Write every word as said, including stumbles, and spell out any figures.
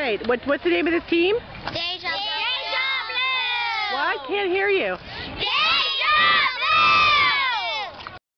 right. What, what's the name of this team? Deja Blue. Well, I can't hear you. Deja